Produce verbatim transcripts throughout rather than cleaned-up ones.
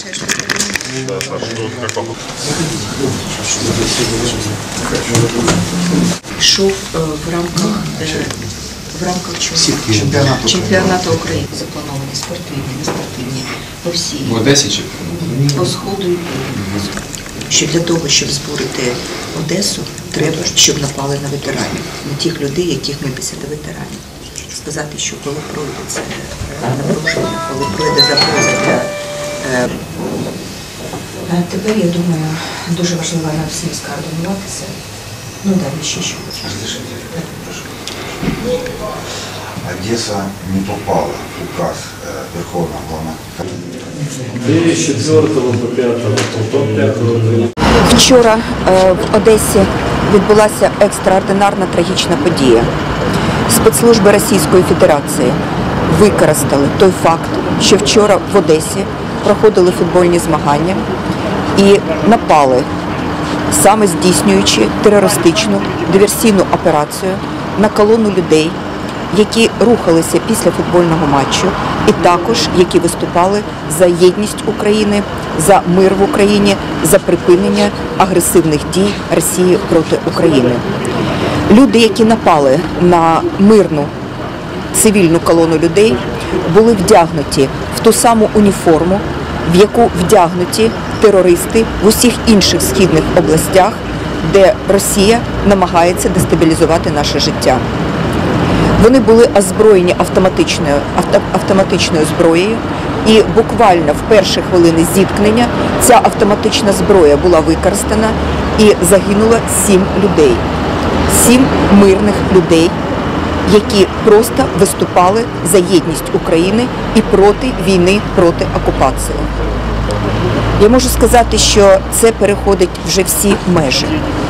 Да, Саша, ну, как вам? Йшов в рамках, в рамках чого? Чемпіонату. Чемпіонату України. Заплановані спортивні, неспортивні, по всій. В Одесі чи? По Сходу і Півдню. Що для того, щоб збурити Одесу, треба, щоб напали на ветеранів, на тих людей, яких ми десяти ветеранів. Сказати, що коли пройде це напруження, коли пройде загроза для... Тепер, я думаю, дуже важливо нам всім скоординуватися. Ну, далі ще що хочеш. Одесса не попала в указ Верховного Главнокомандующего. З четвертого по п'ятого, потім п'ятого. Вчора в Одесі відбулася екстраординарна трагічна подія. Спецслужби Російської Федерації використали той факт, що вчора в Одесі проходили футбольні змагання і напали, саме здійснюючи терористичну диверсійну операцію на колону людей, які рухалися після футбольного матчу і також які виступали за єдність України, за мир в Україні, за припинення агресивних дій Росії проти України. Люди, які напали на мирну цивільну колону людей, були вдягнуті в ту саму уніформу, в яку вдягнуті терористи в усіх інших східних областях, де Росія намагається дестабілізувати наше життя. Вони були озброєні автоматичною, авто, автоматичною зброєю, і буквально в перші хвилини зіткнення ця автоматична зброя була використана і загинуло сім людей. Сім мирних людей, які просто виступали за єдність України і проти війни, проти окупації. Я можу сказати, що це переходить вже всі межі.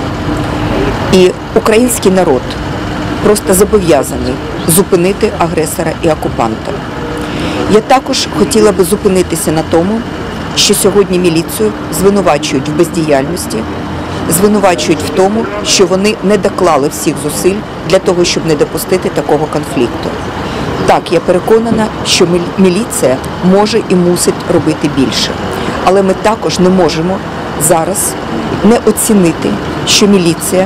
І український народ просто зобов'язаний зупинити агресора і окупанта. Я також хотіла би зупинитися на тому, що сьогодні міліцію звинувачують в бездіяльності, звинувачують в тому, що вони не доклали всіх зусиль для того, щоб не допустити такого конфлікту. Так, я переконана, що міліція може і мусить робити більше. Але ми також не можемо зараз не оцінити, що міліція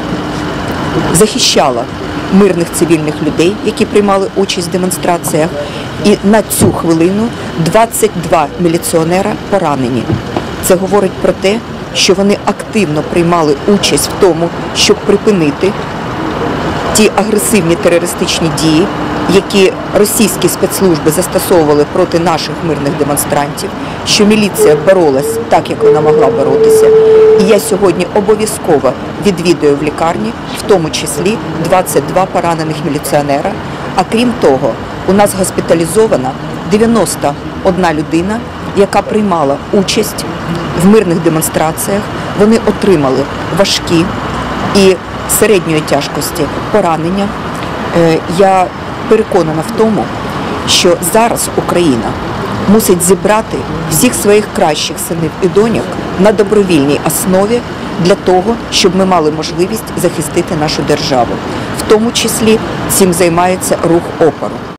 захищала мирних цивільних людей, які приймали участь в демонстраціях, і на цю хвилину двадцять два міліціонера поранені. Це говорить про те, що вони активно приймали участь в тому, щоб припинити ті агресивні терористичні дії, які російські спецслужби застосовували проти наших мирних демонстрантів, що міліція боролась так, як вона могла боротися. І я сьогодні обов'язково відвідую в лікарні, в тому числі двадцять два поранених міліціонера. А крім того, у нас госпіталізована дев'яносто одна людина, яка приймала участь в мирних демонстраціях. Вони отримали важкі і середньої тяжкості поранення. Я переконана в тому, що зараз Україна мусить зібрати всіх своїх кращих синів і доньок на добровільній основі для того, щоб ми мали можливість захистити нашу державу. В тому числі цим займається рух опору.